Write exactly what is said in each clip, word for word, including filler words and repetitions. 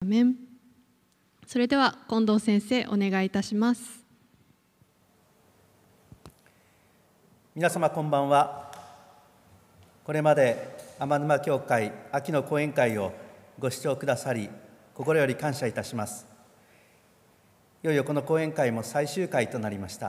メン。それでは近藤先生、お願いいたします。 皆様こんばんは。これまで天沼教会秋の講演会をご視聴くださり、心より感謝いたします。いよいよこの講演会も最終回となりました。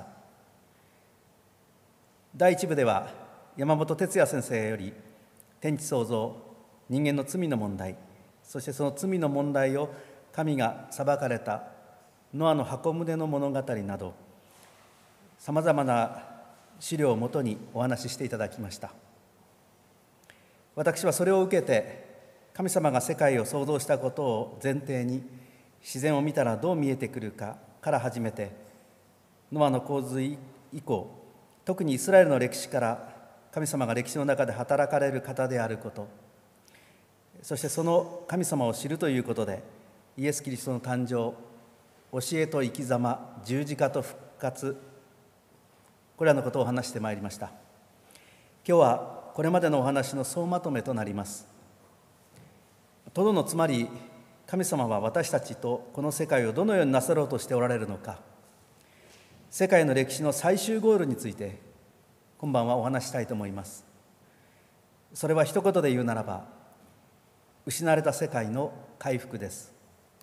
だいいち部では山本哲也先生より天地創造、人間の罪の問題、そしてその罪の問題を神が裁かれたノアの箱舟の物語など、さまざまな資料をもとにお話ししていただきました。私はそれを受けて、神様が世界を創造したことを前提に、自然を見たらどう見えてくるかから始めて、ノアの洪水以降、特にイスラエルの歴史から神様が歴史の中で働かれる方であること、そしてその神様を知るということで、イエス・キリストの誕生、教えと生き様、十字架と復活、これらのことを話してまいりました。今日はこれまでのお話の総まとめとなります。とどのつまり、神様は私たちとこの世界をどのようになさろうとしておられるのか、世界の歴史の最終ゴールについて今晩はお話したいと思います。それは一言で言うならば、失われた世界の回復です。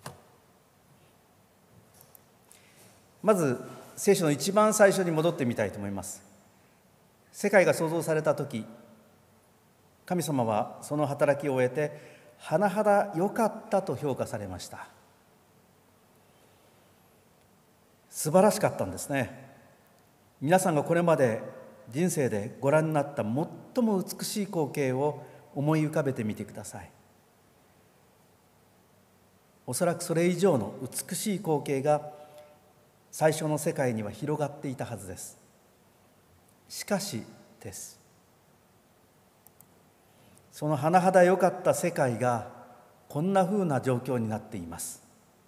まず聖書の一番最初に戻ってみたいと思います。世界が創造されたとき、神様はその働きを終えて甚だ良かったと評価されました。素晴らしかったんですね。皆さんがこれまで人生でご覧になった最も美しい光景を思い浮かべてみてください。おそらくそれ以上の美しい光景が最初の世界には広がっていたはずです。しかしです。その甚だ良かった世界がこんなふうな状況になっています。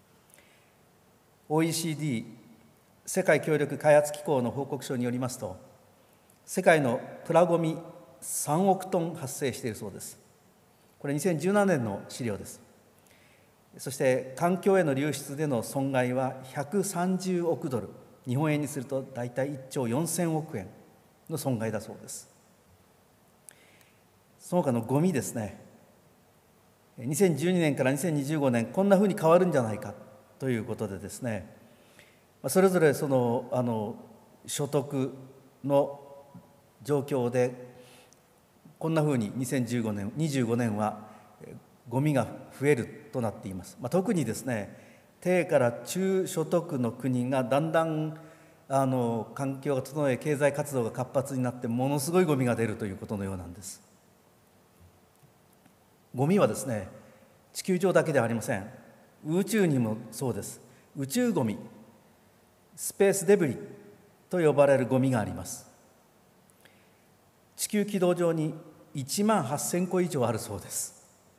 オーイーシーディー 世界協力開発機構の報告書によりますと、世界のプラゴミさんおくトン発生しているそうです。これにせんじゅうななねんの資料です。そして環境への流出での損害はひゃくさんじゅうおくドル、日本円にすると大体いっちょうよんせんおくえんの損害だそうです。その他のゴミですね。にせんじゅうにねんからにせんにじゅうごねん、こんなふうに変わるんじゃないかということでですね、それぞれそのあの所得の状況でこんなふうににせんじゅうごねん、にじゅうごねんはゴミが増えるとなっています。まあ、特にですね、低から中所得の国がだんだんあの環境が整え、経済活動が活発になって、ものすごいゴミが出るということのようなんです。ゴミはですね、地球上だけではありません。宇宙にもそうです。宇宙ゴミ、スペースデブリと呼ばれるゴミがあります。地球軌道上にいちまんはっせんこ以上あるそうです。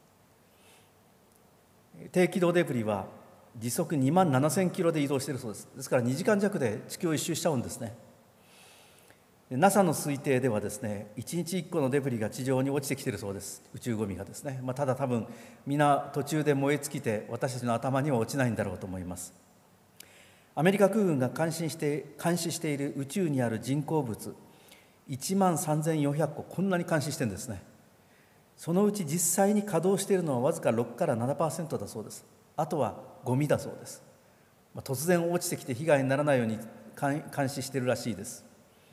低軌道デブリは時速にまんななせんキロで移動しているそうです。ですからにじかんじゃくで地球を一周しちゃうんですね。ナサ の推定ではですね、いちにちいっこのデブリが地上に落ちてきているそうです。宇宙ゴミがですね、まあ、ただ多分皆途中で燃え尽きて私たちの頭には落ちないんだろうと思います。アメリカ空軍が監視して監視している宇宙にある人工物いちまんさんぜんよんひゃっこ、こんなに監視してるんですね。そのうち実際に稼働しているのはわずかろくからななパーセントだそうです。あとはゴミだそうです。まあ、突然落ちてきて被害にならないように監視しているらしいです。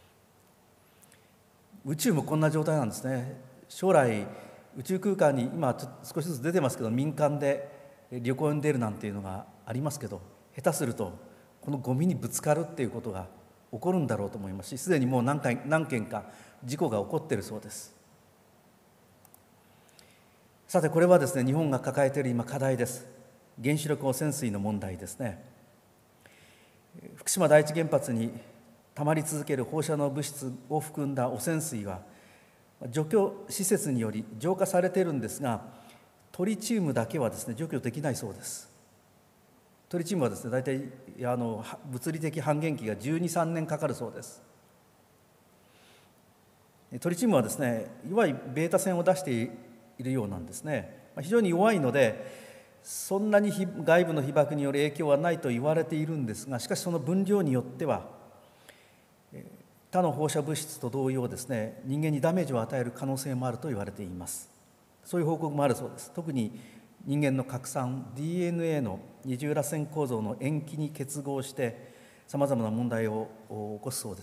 宇宙もこんな状態なんですね。将来宇宙空間に今ちょっと少しずつ出てますけど、民間で旅行に出るなんていうのがありますけど、下手するとこのゴミにぶつかるっていうことが起こるんだろうと思いますし、すでにもう何回何件か事故が起こっているそうです。さてこれはですね、日本が抱えている今課題です。原子力汚染水の問題ですね。福島第一原発にたまり続ける放射能物質を含んだ汚染水は除去施設により浄化されているんですが、トリチウムだけはですね除去できないそうです。トリチウムはですね大体あの物理的半減期がじゅうに、さんねんかかるそうです。トリチウムはですね弱いベータ線を出しているようなんですね。非常に弱いのでそんなに外部の被爆による影響はないと言われているんですが、しかしその分量によっては他の放射物質と同様ですね、人間にダメージを与える可能性もあると言われています。そういう報告もあるそうです。特に人間の核酸 ディーエヌエー の二重らせん構造の塩基に結合してさまざまな問題を起こすそうです。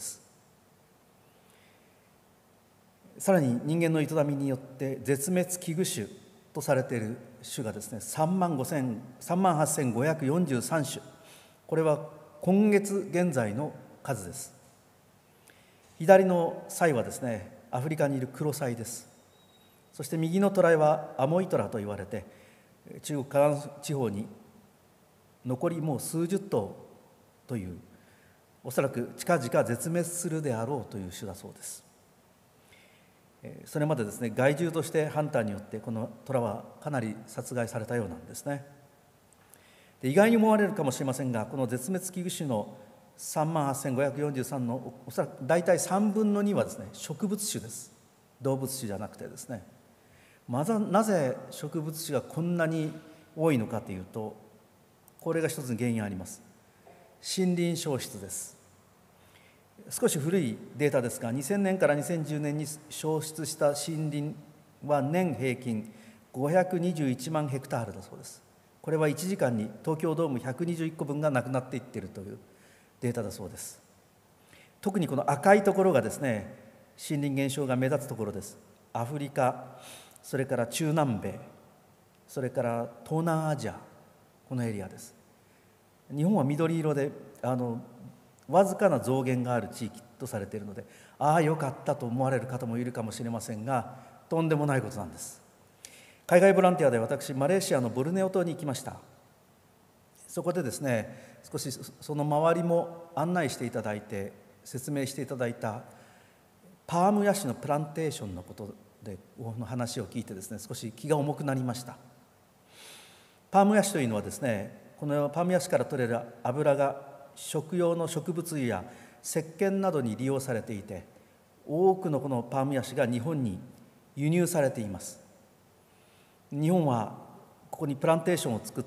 さらに人間の営みによって絶滅危惧種とされている種がですね、さんまんはっせんごひゃくよんじゅうさん種、これは今月現在の数です。左のサイはですね、アフリカにいるクロサイです。そして右のトライはアモイトラと言われて、中国河南地方に残りもう数十頭という、おそらく近々絶滅するであろうという種だそうです。それまでですね、害獣としてハンターによってこのトラはかなり殺害されたようなんですね。で、意外に思われるかもしれませんが、この絶滅危惧種のさんまんはっせんごひゃくよんじゅうさんのおそらく大体さんぶんのにはですね、植物種です。動物種じゃなくてですね、まずなぜ植物種がこんなに多いのかというと、これが一つの原因あります。森林消失です。少し古いデータですが、にせんねんからにせんじゅうねんに消失した森林は年平均ごひゃくにじゅういちまんヘクタールだそうです。これはいちじかんに東京ドームひゃくにじゅういっこぶんがなくなっていっているというデータだそうです。特にこの赤いところがですね、森林減少が目立つところです。アフリカ、それから中南米、それから東南アジア、このエリアです。日本は緑色であのわずかな増減がある地域とされているので、ああよかったと思われる方もいるかもしれませんが、とんでもないことなんです。海外ボランティアで私マレーシアのボルネオ島に行きました。そこでですね、少しその周りも案内していただいて説明していただいたパームヤシのプランテーションのことでの話を聞いてですね、少し気が重くなりました。パームヤシというのはですね、このパームヤシから取れる油が食用の植物油や石鹸などに利用されていて、多くのこのパームヤシが日本に輸入されています。日本はここにプランテーションを作って、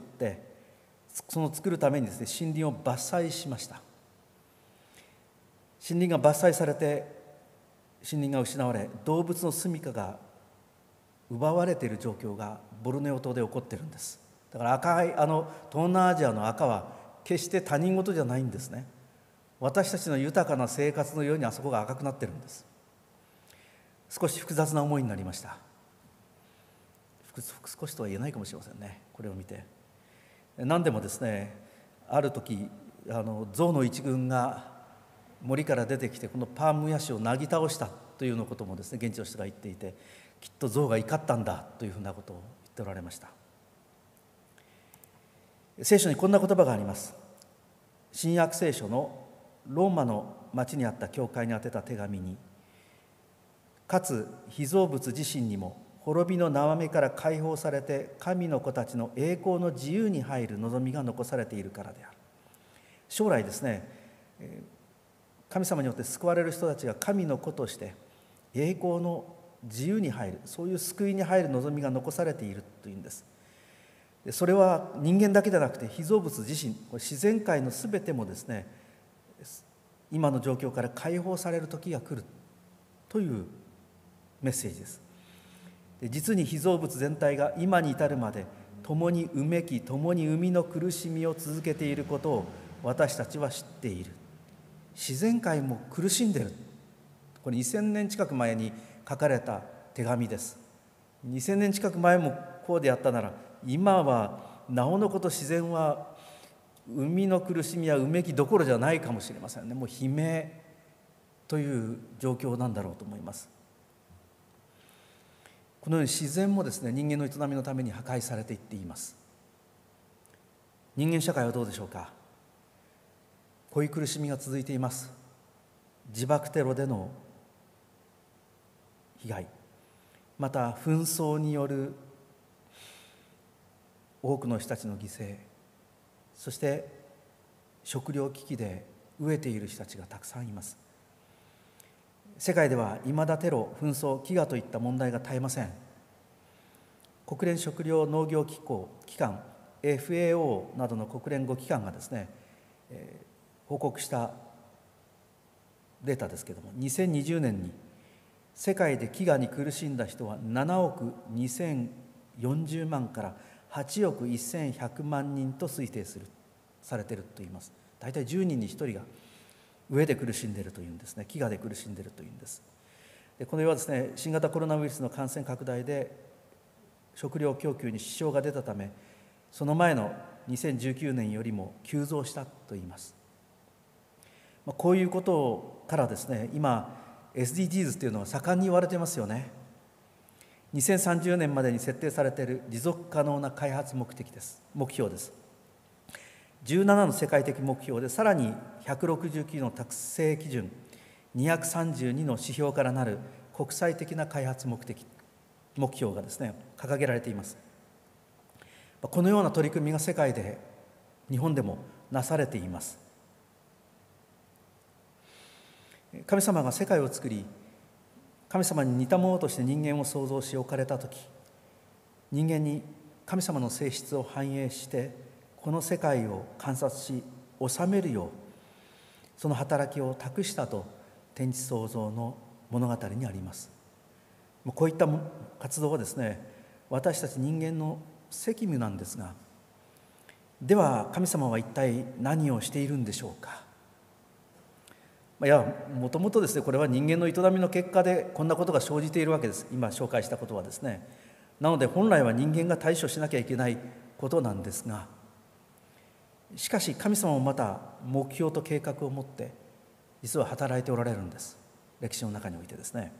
その作るためにですね、森林を伐採しました。森林が伐採されて森林が失われ、動物の住処が奪われている状況がボルネオ島で起こっているんです。だから赤いあの東南アジアの赤は決して他人事じゃないんですね。私たちの豊かな生活のようにあそこが赤くなってるんです。少し複雑な思いになりました。少しとは言えないかもしれませんね、これを見て。何でもですね、ある時あの象の一群が森から出てきてこのパームヤシをなぎ倒したというようなこともですね、現地の人が言っていて、きっと象が怒ったんだというふうなことを言っておられました。聖書にこんな言葉があります。新約聖書のローマの町にあった教会に宛てた手紙に、かつ被造物自身にも滅びの縄目から解放されて神の子たちの栄光の自由に入る望みが残されているからである。将来ですね、神様によって救われる人たちが神の子として栄光の自由に入る、そういう救いに入る望みが残されているというんです。それは人間だけでなくて被造物自身、自然界のすべてもですね、今の状況から解放される時が来るというメッセージです。で、実に被造物全体が今に至るまで共にうめき共に生みの苦しみを続けていることを私たちは知っている。自然界も苦しんでいる。これにせんねん近く前に書かれた手紙です。にせんねん近く前もこうであったなら、今はなおのこと自然は生みの苦しみやうめきどころじゃないかもしれませんね。もう悲鳴という状況なんだろうと思います。このように自然もですね、人間の営みのために破壊されていっています。人間社会はどうでしょうか。こういう苦しみが続いています。自爆テロでの被害、また紛争による多くの人たちの犠牲、そして食糧危機で飢えている人たちがたくさんいます。世界ではいまだテロ、紛争、飢餓といった問題が絶えません。国連食糧農業機構機関エフエーオー などの国連ご機関がですね、えー、報告したデータですけれども、にせんにじゅうねんに世界で飢餓に苦しんだ人はななおくにせんよんじゅうまんからはちおくせんひゃくまんにんと推定するされているといいます。大体じゅうにんにひとりが飢えで苦しんでいるというんですね。飢餓で苦しんでいるというんです。でこの世はですね、新型コロナウイルスの感染拡大で食料供給に支障が出たため、その前のにせんじゅうきゅうねんよりも急増したといいます。こういうことからですね、今 エスディージーズ というのは盛んに言われていますよね。にせんさんじゅうねんまでに設定されている持続可能な開発目的です。目標です。じゅうななの世界的目標で、さらにひゃくろくじゅうきゅうの達成基準、にひゃくさんじゅうにの指標からなる国際的な開発目的、目標がですね、掲げられています。このような取り組みが世界で、日本でもなされています。神様が世界を作り、神様に似たものとして人間を創造し置かれたとき、人間に神様の性質を反映してこの世界を観察し治めるよう、その働きを託したと天地創造の物語にあります。こういった活動はですね、私たち人間の責務なんですが、では神様は一体何をしているんでしょうか。いや、もともとですね、これは人間の営みの結果でこんなことが生じているわけです。今紹介したことはですね。なので本来は人間が対処しなきゃいけないことなんですが、しかし神様もまた目標と計画を持って実は働いておられるんです。歴史の中においてですね。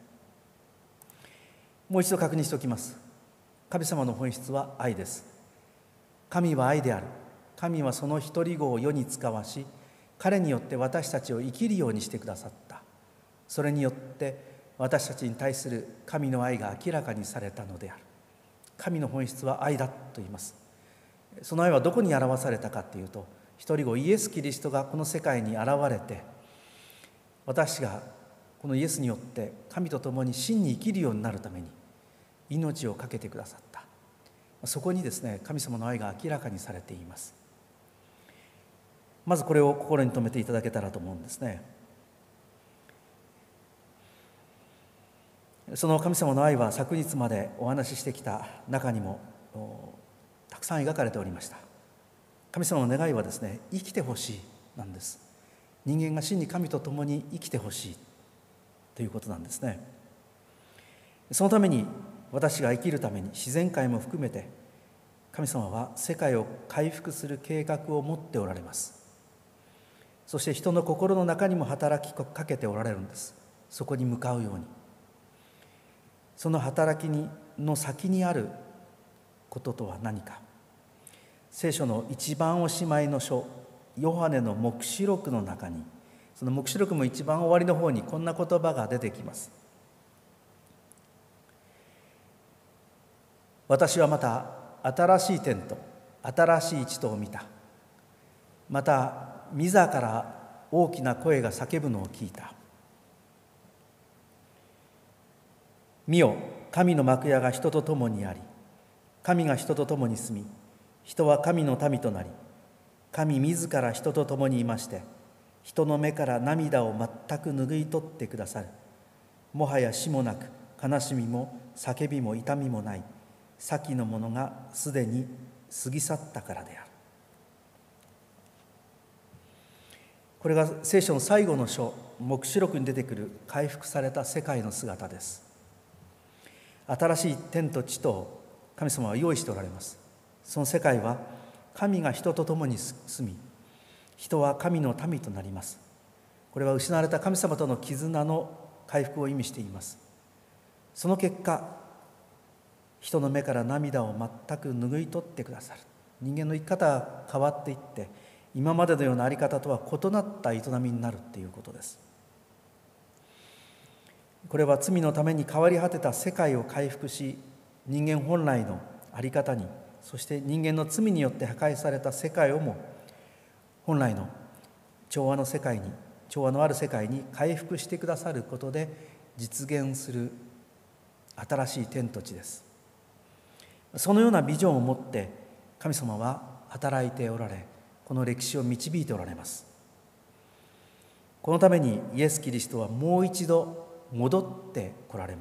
もう一度確認しておきます。神様の本質は愛です。神は愛である。神はその一人子を世に使わし、彼によって私たちを生きるようにしてくださった。それによって私たちに対する神の愛が明らかにされたのである。神の本質は愛だと言います。その愛はどこに表されたかというと、一人子イエス・キリストがこの世界に現れて、私がこのイエスによって神と共に真に生きるようになるために命を懸けてくださった。そこにですね、神様の愛が明らかにされています。まずこれを心に留めていただけたらと思うんですね。その神様の愛は昨日までお話ししてきた中にもたくさん描かれておりました。神様の願いはですね、生きてほしいなんです。人間が真に神と共に生きてほしいということなんですね。そのために、私が生きるために自然界も含めて神様は世界を回復する計画を持っておられます。そして人の心の中にも働きかけておられるんです。そこに向かうように。その働きにの先にあることとは何か。聖書の一番おしまいの書、ヨハネの黙示録の中に、その黙示録も一番終わりの方にこんな言葉が出てきます。私はまた新しい天と新しい地とを見た。また御座から大きな声が叫ぶのを聞いた。見よ、神の幕屋が人と共にあり、神が人と共に住み、人は神の民となり、神自ら人と共にいまして、人の目から涙を全く拭い取ってくださる。もはや死もなく、悲しみも叫びも痛みもない、先のものがすでに過ぎ去ったからである。これが聖書の最後の書、黙示録に出てくる回復された世界の姿です。新しい天と地と神様は用意しておられます。その世界は神が人と共に住み、人は神の民となります。これは失われた神様との絆の回復を意味しています。その結果、人の目から涙を全く拭い取ってくださる。人間の生き方が変わっていって、今までのような在り方とは異なった営みになるということです。これは罪のために変わり果てた世界を回復し、人間本来の在り方に、そして人間の罪によって破壊された世界をも本来の調和の世界に、調和のある世界に回復してくださることで実現する新しい天と地です。そのようなビジョンを持って神様は働いておられ、この歴史を導いておられます。このためにイエス・キリストはもう一度戻って来られます。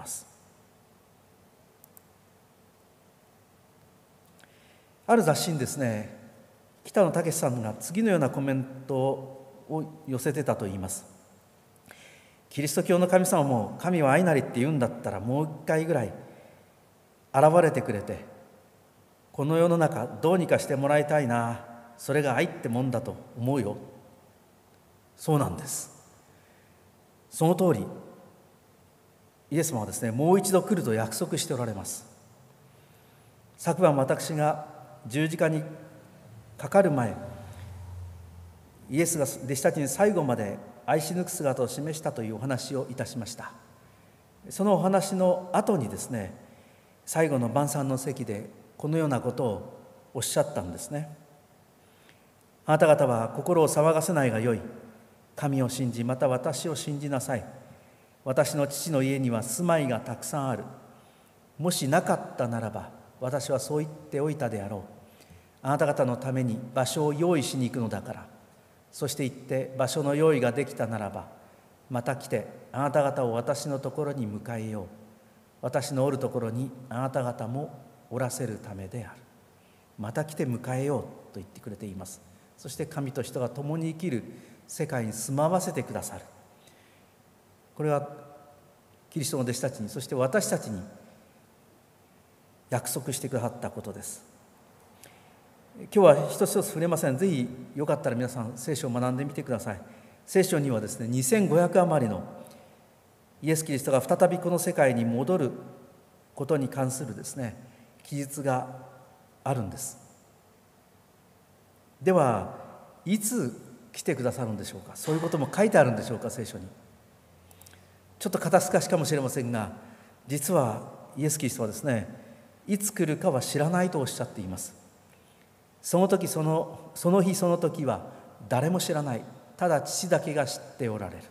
ある雑誌にですね、北野武さんが次のようなコメントを寄せてたといいます。キリスト教の神様も神は愛なりって言うんだったら、もう一回ぐらい現れてくれて、この世の中どうにかしてもらいたいな、それが愛ってもんだと思うよ。そうなんです。その通り、イエス様はですね、もう一度来ると約束しておられます。昨晩私が十字架にかかる前、イエスが弟子たちに最後まで愛し抜く姿を示したというお話をいたしました。そのお話の後にですね、最後の晩餐の席でこのようなことをおっしゃったんですね。あなた方は心を騒がせないがよい。神を信じ、また私を信じなさい。私の父の家には住まいがたくさんある。もしなかったならば、私はそう言っておいたであろう。あなた方のために場所を用意しに行くのだから。そして行って場所の用意ができたならば、また来てあなた方を私のところに迎えよう。私のおるところにあなた方もおらせるためである。また来て迎えようと言ってくれています。そして神と人が共に生きる世界に住まわせてくださる。これはキリストの弟子たちに、そして私たちに約束してくださったことです。今日は一つ一つ触れません。ぜひよかったら皆さん聖書を学んでみてください。聖書にはですね、にせんごひゃく余りのイエス・キリストが再びこの世界に戻ることに関するですね、記述があるんです。では、いつ来てくださるんでしょうか。そういうことも書いてあるんでしょうか、聖書に。ちょっと肩透かしかもしれませんが、実はイエス・キリストはですね、いつ来るかは知らないとおっしゃっています。その時そのその日その時は誰も知らない。ただ父だけが知っておられる。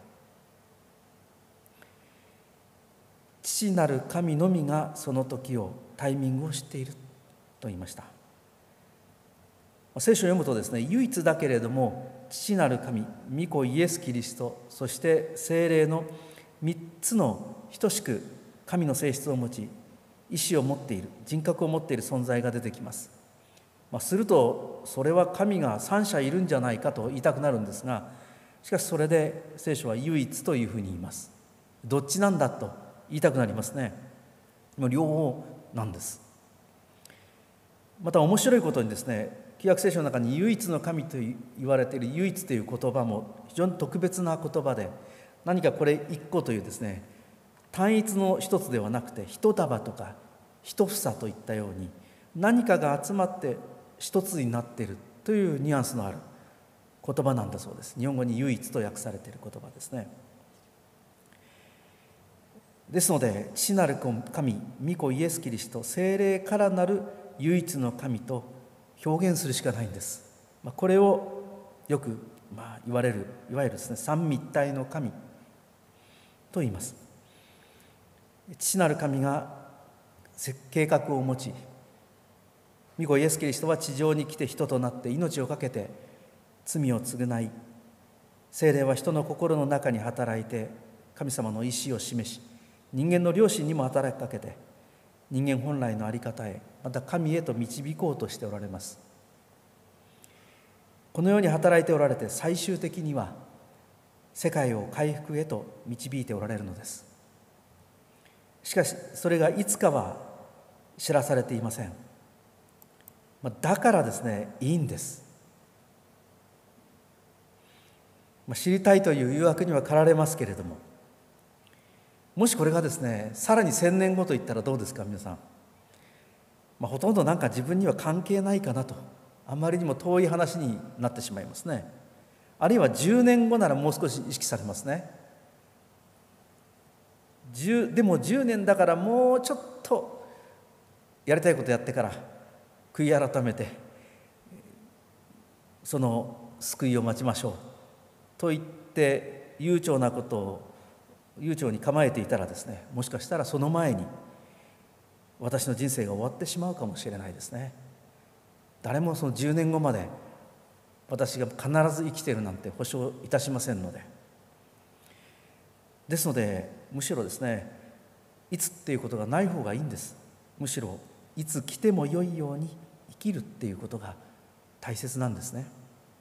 父なる神のみがその時をタイミングを知っていると言いました。聖書を読むとですね、唯一だけれども父なる神、御子イエス・キリスト、そして聖霊の三つの等しく神の性質を持ち、意志を持っている、人格を持っている存在が出てきます。まあ、するとそれは神が三者いるんじゃないかと言いたくなるんですが、しかしそれで聖書は唯一というふうに言います。どっちなんだと言いたくなりますね。もう両方なんです。また面白いことにですね、旧約聖書の中に唯一の神と言われている唯一という言葉も非常に特別な言葉で、何かこれ一個というですね、単一の一つではなくて一束とか一房といったように何かが集まって一つになっているというニュアンスのある言葉なんだそうです。日本語に唯一と訳されている言葉ですね。ですので、父なる神、御子イエス・キリスト、聖霊からなる唯一の神と表現するしかないんです。これをよくまあ言われる、いわゆるですね、三位一体の神と言います。父なる神が計画を持ち、御子イエス・キリストは地上に来て人となって命を懸けて罪を償い、聖霊は人の心の中に働いて神様の意志を示し、人間の良心にも働きかけて人間本来の在り方へ、また神へと導こうとしておられます。このように働いておられて、最終的には世界を回復へと導いておられるのです。しかしそれがいつかは知らされていません。だからですね、いいんです。知りたいという誘惑には駆られますけれども、もしこれがですね、さらに千年後といったらどうですか皆さん。まあ、ほとんどなんか自分には関係ないかなと、あまりにも遠い話になってしまいますね。あるいはじゅうねんごならもう少し意識されますね。でもじゅうねんだからもうちょっとやりたいことやってから悔い改めてその救いを待ちましょうと言って悠長なことを悠長に構えていたらですね、もしかしたらその前に私の人生が終わってしまうかもしれないですね。 誰もそのじゅうねんごまで私が必ず生きているなんて保証いたしませんので、ですのでむしろですね、いつっていうことがない方がいいんです。むしろいつ来てもよいように生きるっていうことが大切なんですね。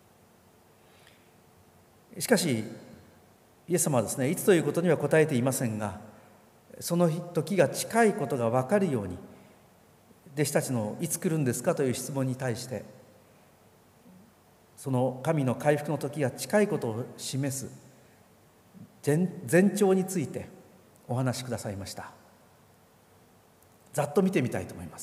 しかしイエス様はですね、いつということには答えていませんが、その時が近いことが分かるように、弟子たちのいつ来るんですかという質問に対して、その神の回復の時が近いことを示す前前兆についてお話しくださいました。ざっと見てみたいと思います。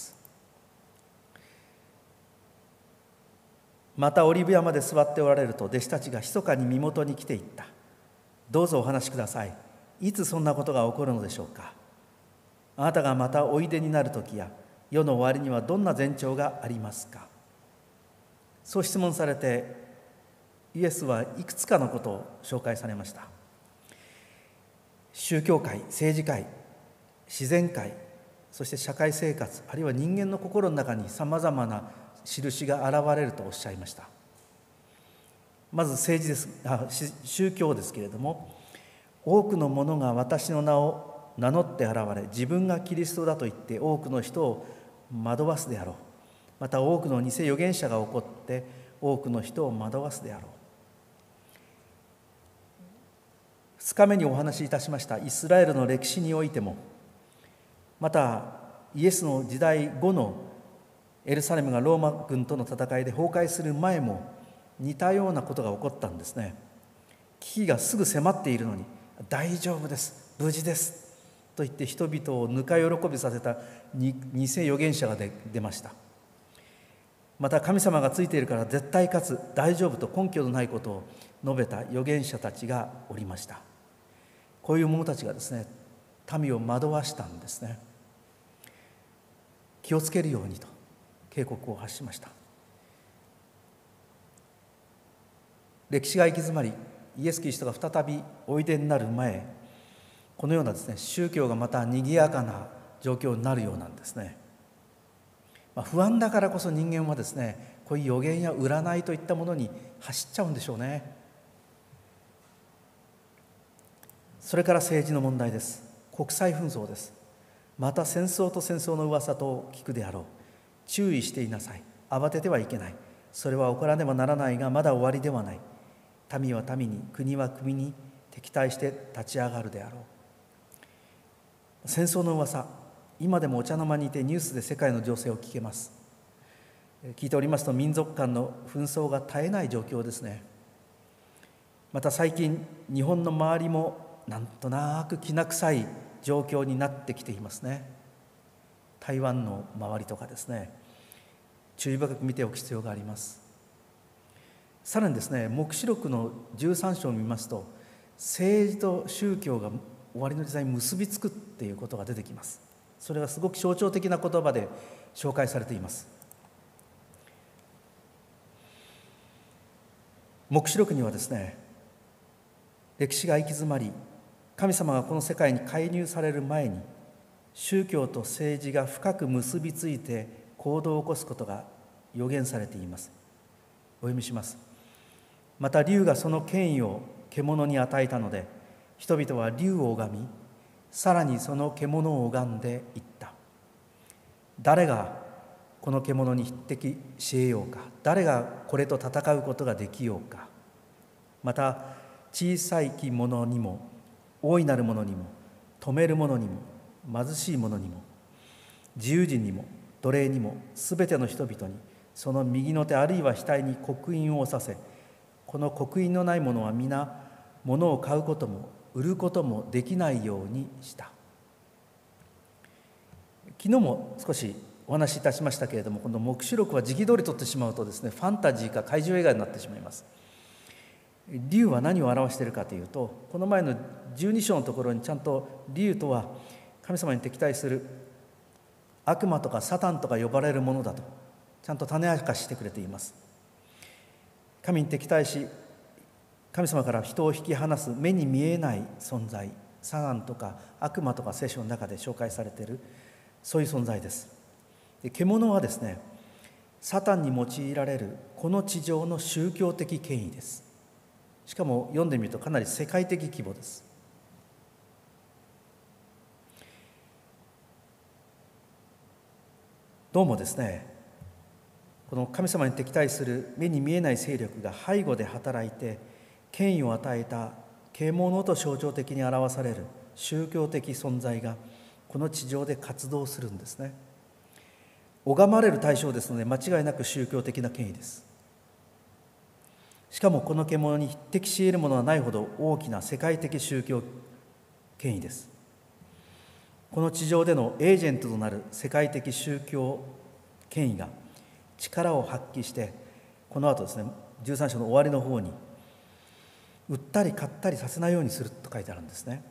またオリーブ山で座っておられると、弟子たちが密かに身元に来ていった。どうぞお話しください。いつそんなことが起こるのでしょうか。あなたがまたおいでになる時や世の終わりにはどんな前兆がありますか。そう質問されて、イエスはいくつかのことを紹介されました。宗教界、政治界、自然界、そして社会生活、あるいは人間の心の中にさまざまな印が現れるとおっしゃいました。まず政治です、あ宗教ですけれども、多くの者が私の名を名乗って現れ、自分がキリストだと言って多くの人を惑わすであろう。また多くの偽預言者が起こって多くの人を惑わすであろう。ふつかめにお話しいたしましたイスラエルの歴史においても、またイエスの時代後のエルサレムがローマ軍との戦いで崩壊する前も似たようなことが起こったんですね。危機がすぐ迫っているのに、大丈夫です、無事ですと言って人々をぬか喜びさせた偽預言者が出ました。また神様がついているから絶対かつ大丈夫と根拠のないことを述べた預言者たちがおりました。こういう者たちがですね、民を惑わしたんですね。気をつけるようにと警告を発しました。歴史が行き詰まり、イエス・キリストが再びおいでになる前、このようなですね、宗教がまた賑やかな状況になるようなんですね。まあ、不安だからこそ人間はですね、こういう予言や占いといったものに走っちゃうんでしょうね。それから政治の問題です。国際紛争です。また戦争と戦争の噂と聞くであろう。注意していなさい。慌ててはいけない。それは起こらねばならないが、まだ終わりではない。民は民に、国は国に敵対して立ち上がるであろう。戦争の噂、今でもお茶の間にいてニュースで世界の情勢を聞けます。聞いておりますと、民族間の紛争が絶えない状況ですね。また最近日本の周りもなんとなくきな臭い状況になってきていますね。台湾の周りとかですね、注意深く見ておく必要があります。さらにですね、黙示録のじゅうさん章を見ますと、政治と宗教が終わりの時代に結びつくっていうことが出てきます。それがすごく象徴的な言葉で紹介されています。黙示録にはですね、歴史が行き詰まり、神様がこの世界に介入される前に、宗教と政治が深く結びついて行動を起こすことが予言されています。お読みします。また竜がその権威を獣に与えたので、人々は竜を拝み、さらにその獣を拝んでいった。誰がこの獣に匹敵し得ようか。誰がこれと戦うことができようか。また小さいき者にも大いなる者にも富める者にも貧しい者にも自由人にも奴隷にもすべての人々にその右の手あるいは額に刻印を押させ、この刻印のない者は皆物を買うことも売ることもできないようにした。昨日も少しお話しいたしましたけれども、この黙示録は時期通り取ってしまうとですね、ファンタジーか怪獣映画になってしまいます。竜は何を表しているかというと、この前のじゅうに章のところにちゃんと竜とは神様に敵対する悪魔とかサタンとか呼ばれるものだとちゃんと種明かししてくれています。神に敵対し神様から人を引き離す目に見えない存在、サタンとか悪魔とか聖書の中で紹介されている、そういう存在です。で、獣はですね、 サタンに用いられるこの地上の宗教的権威です。しかも読んでみるとかなり世界的規模です。どうもですね、この神様に敵対する目に見えない勢力が背後で働いて権威を与えた啓蒙のと象徴的に表される宗教的存在がこの地上で活動するんですね。拝まれる対象ですので間違いなく宗教的な権威です。しかもこの獣に匹敵し得るものはないほど大きな世界的宗教権威です。この地上でのエージェントとなる世界的宗教権威が力を発揮して、この後ですね、じゅうさん章の終わりの方に売ったり買ったりさせないようにすると書いてあるんですね。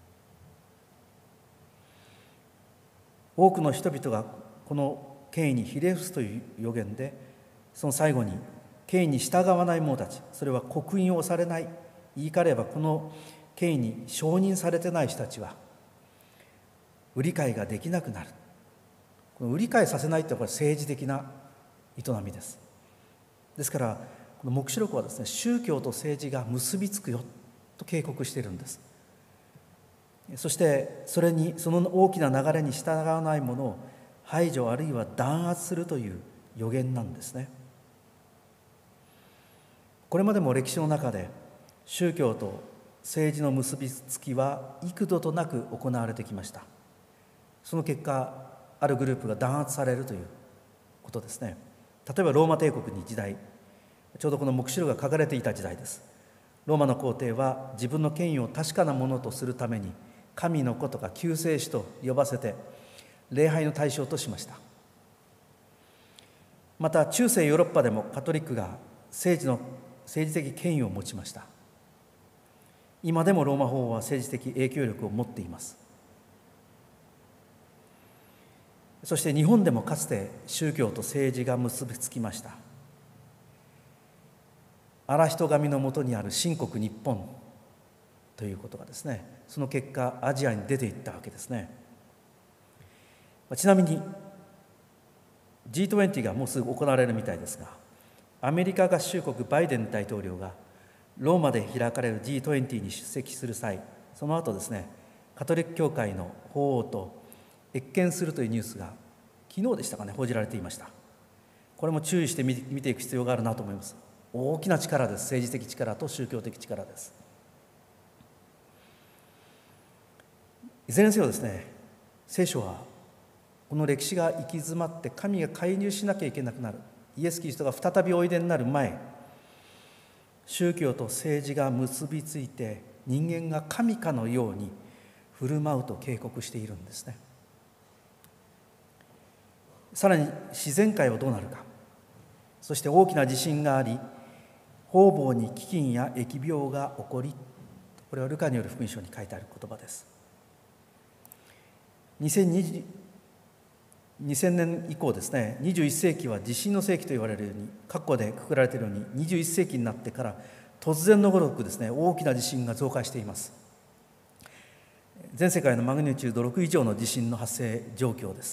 多くの人々がこの権威にひれ伏すという予言で、その最後に権威に従わない者たち、それは刻印をされない、言い換えればこの権威に承認されてない人たちは売り買いができなくなる。この売り買いさせないというのは政治的な営みです。ですからこの黙示録はですね、宗教と政治が結びつくよと警告しているんです。そしてそれにその大きな流れに従わないものを排除あるいは弾圧するという予言なんですね。これまでも歴史の中で宗教と政治の結びつきは幾度となく行われてきました。その結果、あるグループが弾圧されるということですね。例えばローマ帝国に時代、ちょうどこの黙示録が書かれていた時代です。ローマの皇帝は自分の権威を確かなものとするために神の子とか救世主と呼ばせて礼拝の対象としました。また中世ヨーロッパでもカトリックが政治の政治的権威を持ちました。今でもローマ法は政治的影響力を持っています。そして日本でもかつて宗教と政治が結びつきました。荒人神のもとにある神国日本ということがですね、その結果アジアに出ていったわけですね。ちなみに ジートゥエンティー がもうすぐ行われるみたいですが、アメリカ合衆国バイデン大統領がローマで開かれる ジートゥエンティー に出席する際、その後ですね、カトリック教会の法王と謁見するというニュースが昨日でしたかね、報じられていました。これも注意して見ていく必要があるなと思います。大きな力です。政治的力と宗教的力です。いずれにせよですね、聖書はこの歴史が行き詰まって神が介入しなきゃいけなくなる、イエス・キリストが再びおいでになる前、宗教と政治が結びついて人間が神かのように振る舞うと警告しているんですね。さらに自然界はどうなるか、そして大きな地震があり、方々に飢饉や疫病が起こり、これはルカによる福音書に書いてある言葉です。にせんにじゅうにせんねん以降ですね、にじゅういっ世紀は地震の世紀と言われるように、括弧でくくられているように、にじゅういっ世紀になってから突然のごとくですね、大きな地震が増加しています。全世界のマグニチュードろく以上の地震の発生状況です。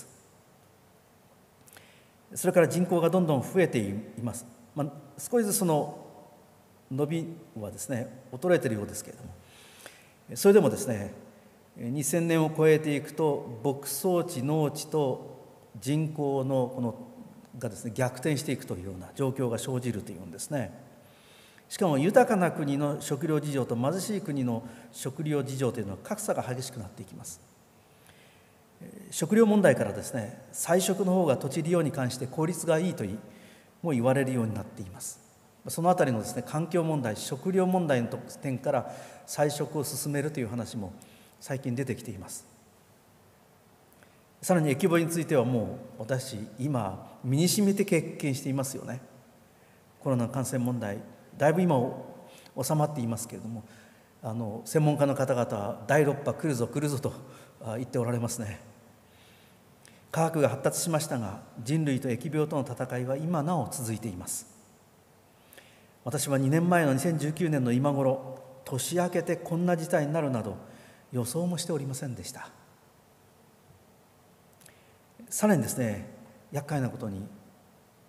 それから人口がどんどん増えています。まあ、少しずつその伸びはですね、衰えているようですけれども、それでもですね、にせんねんを超えていくと牧草地、農地と人口のこのがですね、逆転していくというような状況が生じるというんですね。しかも豊かな国の食料事情と貧しい国の食料事情というのは格差が激しくなっていきます。食料問題からですね、菜食の方が土地利用に関して効率がいいとも言われるようになっています。そのあたりのですね、環境問題、食料問題の点から菜食を進めるという話も最近出てきています。さらに疫病についてはもう私今身に染みて経験していますよね。コロナ感染問題、だいぶ今収まっていますけれども、あの専門家の方々は第六波来るぞ来るぞと言っておられますね。科学が発達しましたが、人類と疫病との戦いは今なお続いています。私はにねんまえのにせんじゅうきゅうねんの今頃、年明けてこんな事態になるなど予想もしておりませんでした。さらにですね、厄介なことに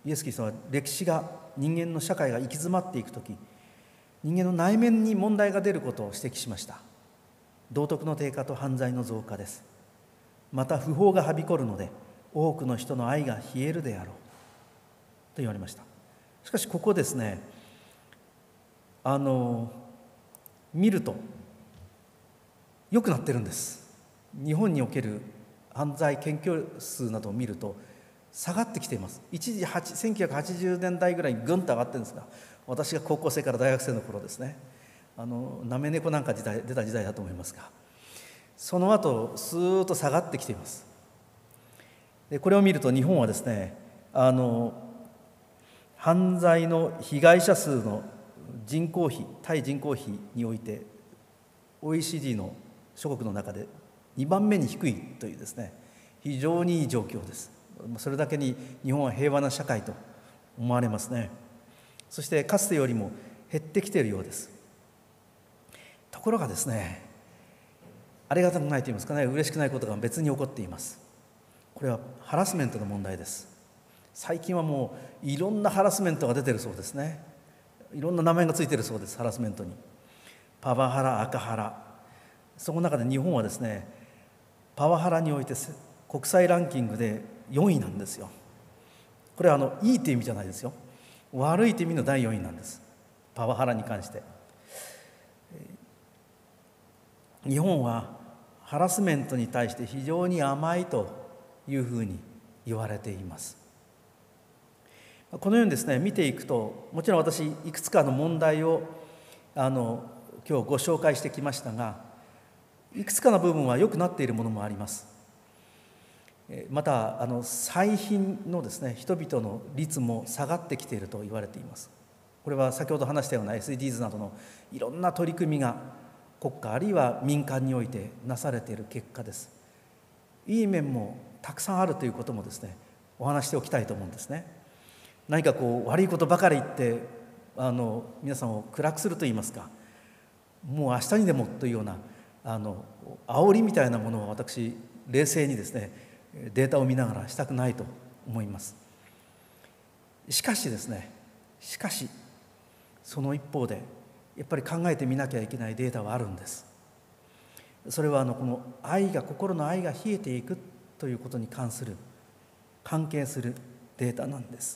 イエス・キリストは歴史が、人間の社会が行き詰まっていくとき、人間の内面に問題が出ることを指摘しました。道徳の低下と犯罪の増加です。また不法がはびこるので、多くの人の愛が冷えるであろうと言われました。しかしここですね、あの見ると良くなってるんです。日本における犯罪検挙数などを見ると下がってきています。一時せんきゅうひゃくはちじゅうねんだいぐらいにぐんと上がってるんですが、私が高校生から大学生の頃ですね、あのなめ猫なんか時代出た時代だと思いますが、その後スーッと下がってきています。でこれを見ると日本はですね、あの犯罪の被害者数の人口比、対人口比において オーイーシーディー の諸国の中でにばんめに低いというですね、非常にいい状況です。それだけに日本は平和な社会と思われますね。そしてかつてよりも減ってきているようです。ところがですね、ありがたくないと言いますかね、嬉しくないことが別に起こっています。これはハラスメントの問題です。最近はもういろんなハラスメントが出ているそうですね。いろんな名前がついているそうです。ハラスメントにパワハラ、アカハラ。その中で日本はですね、パワハラにおいて国際ランキングでよんいなんですよ。これはあのいいという意味じゃないですよ。悪いという意味のだいよんいなんです。パワハラに関して日本はハラスメントに対して非常に甘いというふうに言われています。このようにですね、見ていくと、もちろん私いくつかの問題をあの今日ご紹介してきましたが、いくつかの部分は良くなっているものもあります。またあの再貧のですね、人々の率も下がってきていると言われています。これは先ほど話したような エスディージーズ などのいろんな取り組みが国家あるいは民間においてなされている結果です。いい面もたくさんあるということもですね、お話しておきたいと思うんですね。何かこう悪いことばかり言ってあの皆さんを暗くするといいますか、もう明日にでもというようなあの煽りみたいなものは私冷静にですねデータを見ながらしたくないと思います。しかしですねしかしその一方でやっぱり考えてみなきゃいけないデータはあるんです。それはあのこの愛が心の愛が冷えていくということに関する関係するデータなんです。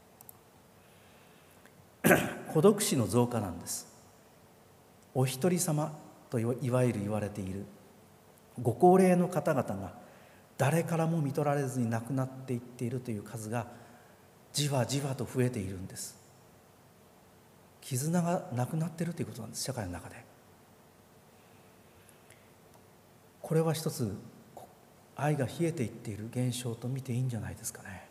孤独死の増加なんです。お一人様といわゆる言われているご高齢の方々が誰からも看取られずに亡くなっていっているという数がじわじわと増えているんです。絆がなくなっているということなんです、社会の中で。これは一つ愛が冷えていっている現象と見ていいんじゃないですかね。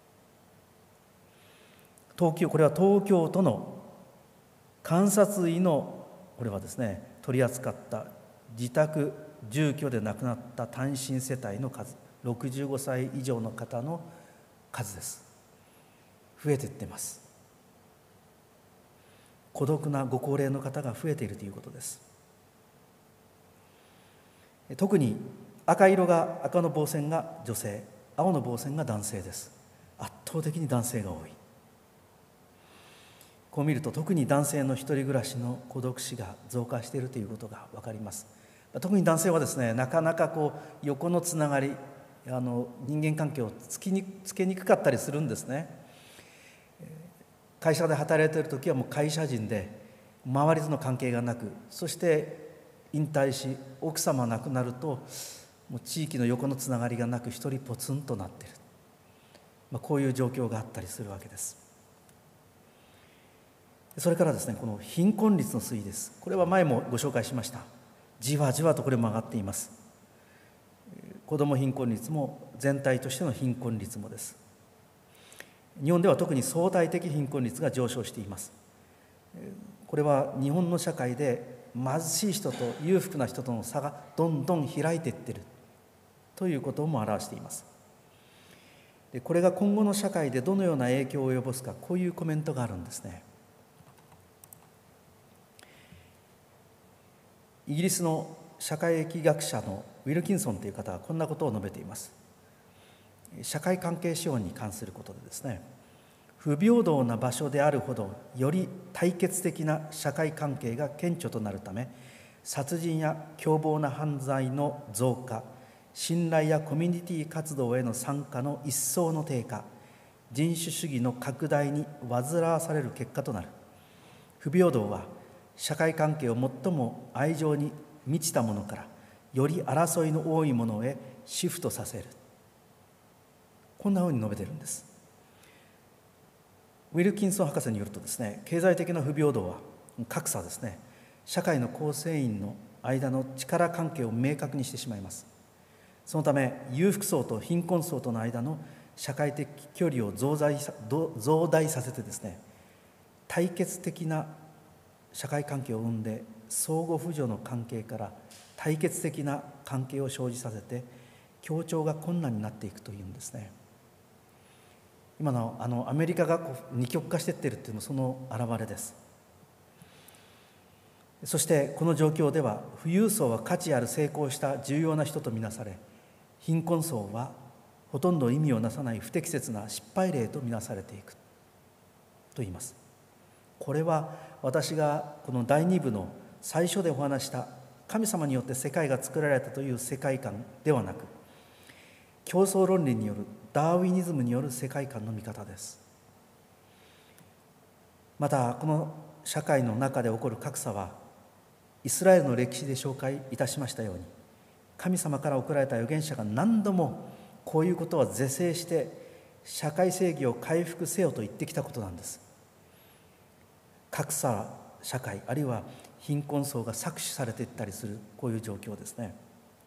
東京これは東京都の監察医のこれはですね取り扱った自宅住居で亡くなった単身世帯の数、ろくじゅうごさい以上の方の数です。増えていってます。孤独なご高齢の方が増えているということです。特に赤色が赤の棒線が女性、青の棒線が男性です。圧倒的に男性が多い。こう見ると特に男性の一人暮らしの孤独死が増加しているということが分かります。特に男性はですね、なかなかこう横のつながり、あの人間関係をつきにつけにくかったりするんですね。会社で働いている時はもう会社人で周りとの関係がなく、そして引退し奥様が亡くなるともう地域の横のつながりがなく一人ポツンとなっている、まあ、こういう状況があったりするわけです。それからですね、この貧困率の推移です。これは前もご紹介しました。じわじわとこれも上がっています。子ども貧困率も全体としての貧困率もです。日本では特に相対的貧困率が上昇しています。これは日本の社会で貧しい人と裕福な人との差がどんどん開いていっているということも表しています。でこれが今後の社会でどのような影響を及ぼすか、こういうコメントがあるんですね。イギリスの社会疫学者のウィルキンソンという方はこんなことを述べています。社会関係資本に関することでですね、 不平等な場所であるほどより対決的な社会関係が顕著となるため、殺人や凶暴な犯罪の増加、信頼やコミュニティ活動への参加の一層の低下、人種主義の拡大に煩わされる結果となる。不平等は社会関係を最も愛情に満ちたものからより争いの多いものへシフトさせる。こんなふうに述べているんです。ウィルキンソン博士によるとですね、経済的な不平等は格差ですね、社会の構成員の間の力関係を明確にしてしまいます。そのため裕福層と貧困層との間の社会的距離を増大さ増大させてですね、対決的な社会関係を生んで、相互扶助の関係から対決的な関係を生じさせて、協調が困難になっていくというんですね。今のあのアメリカがこう二極化していっているというのもその表れです。そしてこの状況では、富裕層は価値ある成功した重要な人とみなされ、貧困層はほとんど意味をなさない不適切な失敗例とみなされていくと言います。これは私がこのだいに部の最初でお話した神様によって世界が作られたという世界観ではなく、競争論理によるダーウィニズムによる世界観の見方です。またこの社会の中で起こる格差は、イスラエルの歴史で紹介いたしましたように、神様から送られた預言者が何度もこういうことは是正して社会正義を回復せよと言ってきたことなんです。格差社会、あるいは貧困層が搾取されていったりする、こういう状況ですね。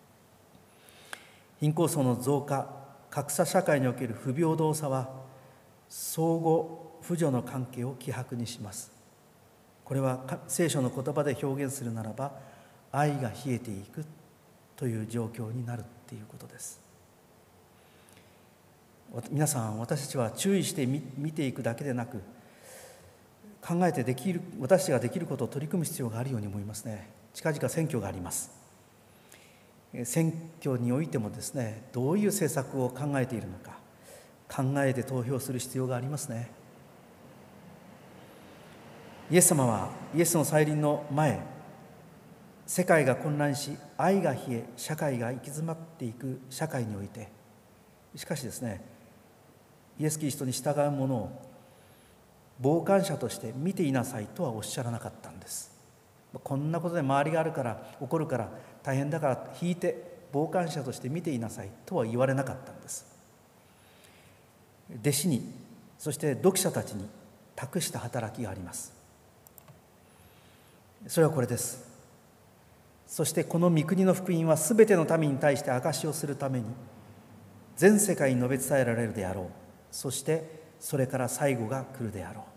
貧困層の増加、格差社会における不平等さは相互扶助の関係を希薄にします。これは聖書の言葉で表現するならば、愛が冷えていくという状況になるということです。皆さん、私たちは注意して見ていくだけでなく、考えてできる、私たちができることを取り組む必要があるように思いますね。近々選挙があります。選挙においてもですね、どういう政策を考えているのか、考えて投票する必要がありますね。イエス様はイエスの再臨の前、世界が混乱し、愛が冷え、社会が行き詰まっていく社会において、しかしですね、イエス・キリストに従う者を傍観者として見ていなさいとはおっしゃらなかったんです。こんなことで周りがあるから起こるから大変だから引いて傍観者として見ていなさいとは言われなかったんです。弟子に、そして読者たちに託した働きがあります。それはこれです。そしてこの御国の福音はすべての民に対して証しをするために全世界に述べ伝えられるであろう。そしてそれから最後が来るであろう。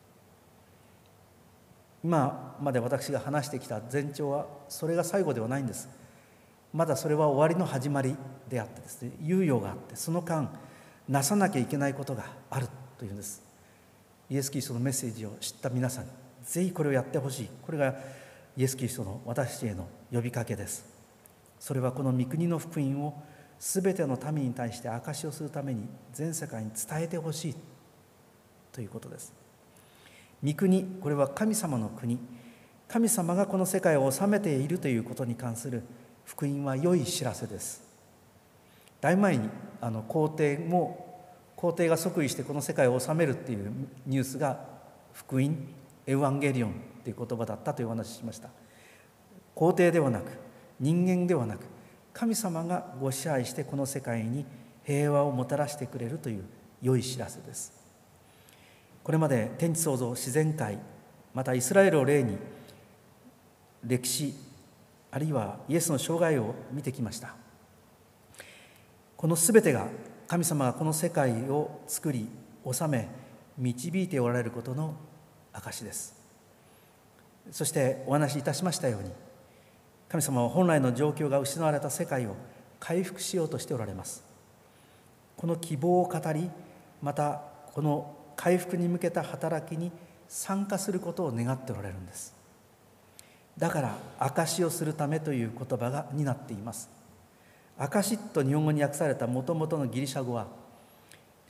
今まで私が話してきた前兆はそれが最後ではないんです。まだそれは終わりの始まりであってですね、猶予があって、その間なさなきゃいけないことがあるというんです。イエス・キリストのメッセージを知った皆さん、ぜひこれをやってほしい。これがイエス・キリストの私たちへの呼びかけです。それはこの御国の福音をすべての民に対して証しをするために全世界に伝えてほしいということです。御国、これは神様の国、神様がこの世界を治めているということに関する福音は良い知らせです。だいぶ前にあの皇帝も皇帝が即位してこの世界を治めるっていうニュースが福音、エヴァンゲリオンという言葉だったというお話をしました。皇帝ではなく、人間ではなく、神様がご支配してこの世界に平和をもたらしてくれるという良い知らせです。これまで天地創造、自然界、またイスラエルを例に歴史、あるいはイエスの生涯を見てきました。このすべてが神様がこの世界を作り、治め、導いておられることの証です。そしてお話しいたしましたように、神様は本来の状況が失われた世界を回復しようとしておられます。この希望を語り、またこの回復に向けた働きに参加することを願っておられるんです。だから証しをするためという言葉がになっています。証と日本語に訳されたもともとのギリシャ語は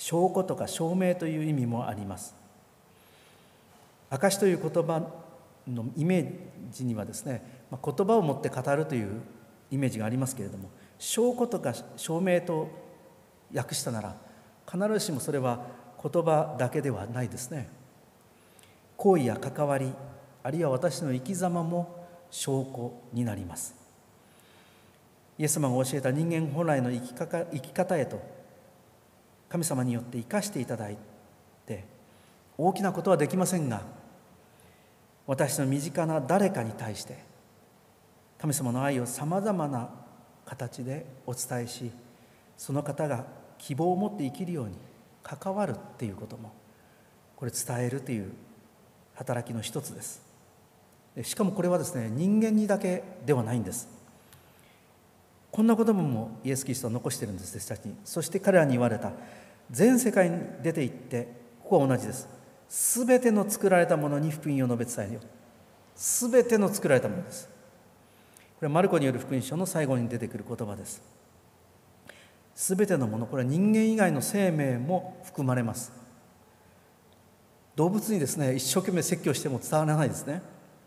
証拠とか証明という意味もあります。証という言葉のイメージにはですね、言葉を持って語るというイメージがありますけれども、証拠とか証明と訳したなら必ずしもそれは言葉だけではないですね。行為や関わり、あるいは私の生き様も証拠になります。イエス様が教えた人間本来の生き方、生き方へと神様によって生かしていただいて、大きなことはできませんが、私の身近な誰かに対して神様の愛をさまざまな形でお伝えし、その方が希望を持って生きるように関わるっていうことも、これ伝えるという働きの一つです。しかもこれはですね、人間にだけではないんです。こんな言葉もイエス・キリストは残しているんです、弟子たちに。そして彼らに言われた。全世界に出て行って、ここは同じです。すべての作られたものに福音を述べ伝えよう。すべての作られたものです。これはマルコによる福音書の最後に出てくる言葉です。すべてのもの、これは人間以外の生命も含まれます。動物にですね、一生懸命説教しても伝わらないですね。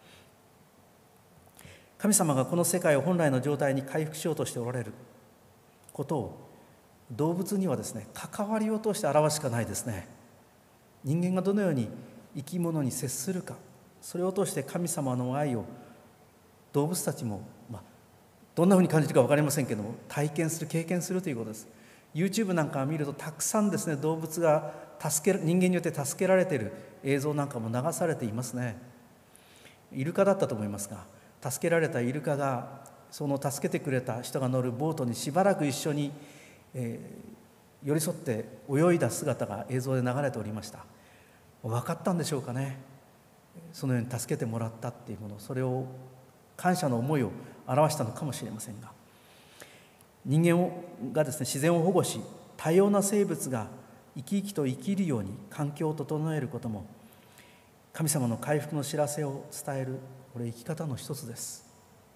神様がこの世界を本来の状態に回復しようとしておられることを、動物にはですね、関わりを通して表すしかないですね。人間がどのように生き物に接するか、それを通して神様の愛を動物たちも、まあ、どんなふうに感じるか分かりませんけども、体験する、経験するということです。 YouTube なんかを見るとたくさんですね、動物が助け人間によって助けられている映像なんかも流されていますね。イルカだったと思いますが、助けられたイルカがその助けてくれた人が乗るボートにしばらく一緒に、えー、寄り添って泳いだ姿が映像で流れておりました。分かったんでしょうかね。そのように助けてもらったっていうもの、それを感謝の思いを表したのかもしれませんが、人間をがですね、自然を保護し、多様な生物が生き生きと生きるように環境を整えることも、神様の回復の知らせを伝える、これ生き方の一つです。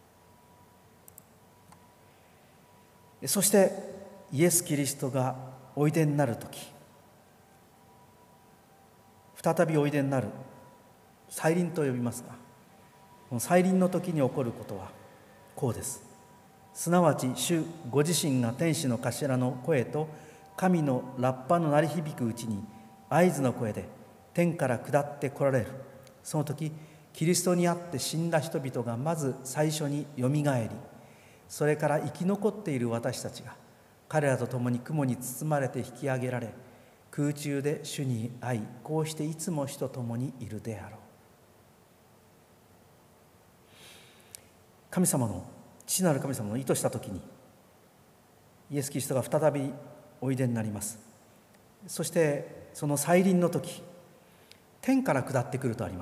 そしてイエス・キリストがおいでになるとき、再びおいでになる、再臨と呼びますが、この再臨の時に起こることはこうです。すなわち主ご自身が天使の頭の声と神のラッパの鳴り響くうちに合図の声で天から下って来られる。その時キリストにあって死んだ人々がまず最初によみがえり、それから生き残っている私たちが彼らと共に雲に包まれて引き上げられ、空中で主に会い、こうしていつも主と共にいるであろう。神様の父なる神様の意図したときに、イエス・キリストが再びおいでになります。そしてその再臨の時、天から下ってくるとあります。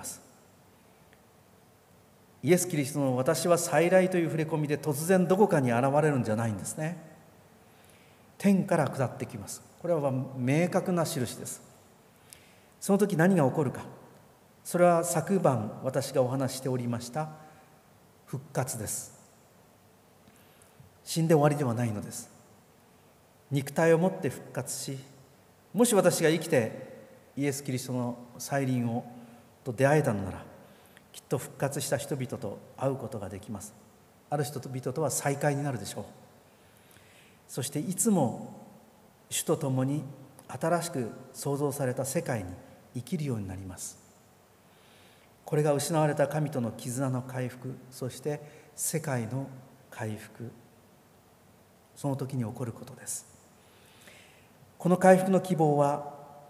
イエス・キリストの私は再来という触れ込みで突然どこかに現れるんじゃないんですね。天から下ってきます。これは明確な印です。その時何が起こるか、それは昨晩私がお話ししておりました復活です。死んで終わりではないのです。肉体を持って復活し、もし私が生きてイエス・キリストの再臨をと出会えたのなら、きっと復活した人々と会うことができます。ある人々とは再会になるでしょう。そしていつも主と共に新しく創造された世界に生きるようになります。これが失われた神との絆の回復、そして世界の回復、その時に起こることです。この回復の希望は、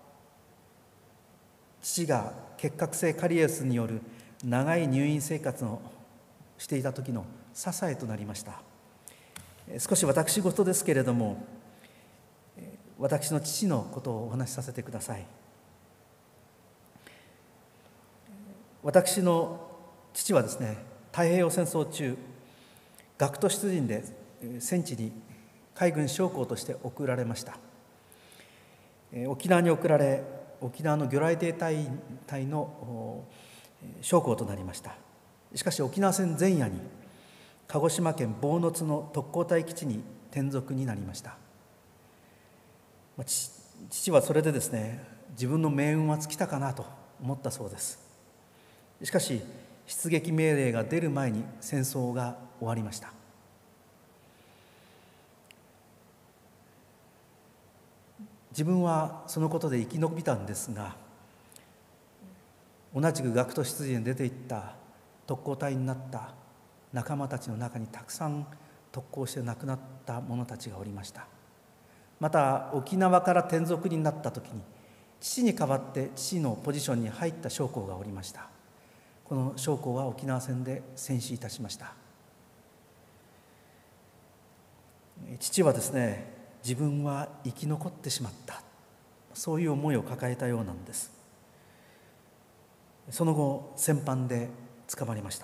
父が結核性カリエスによる長い入院生活をしていた時の支えとなりました。少し私事ですけれども、私の父のことをお話しさせてください。私の父はですね、太平洋戦争中、学徒出陣で戦地に海軍将校として送られました。沖縄に送られ、沖縄の魚雷艇隊隊の将校となりました。しかし沖縄戦前夜に鹿児島県坊津の特攻隊基地に転属になりました。 父はそれでですね、自分の命運は尽きたかなと思ったそうです。しかし出撃命令が出る前に戦争が終わりました。自分はそのことで生き延びたんですが、同じく学徒出陣に出ていった特攻隊になった仲間たちの中にたくさん特攻して亡くなった者たちがおりました。また沖縄から転属になった時に父に代わって父のポジションに入った将校がおりました。この将校は沖縄戦で戦死いたしました。父はですね、自分は生き残ってしまった、そういう思いを抱えたようなんです。その後戦犯で捕まりました。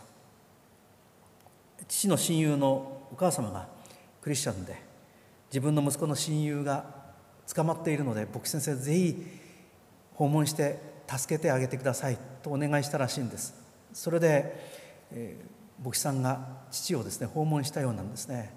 父の親友のお母様がクリスチャンで、自分の息子の親友が捕まっているので、牧師先生ぜひ訪問して助けてあげてくださいとお願いしたらしいんです。それで、えー、牧師さんが父をですね訪問したようなんですね。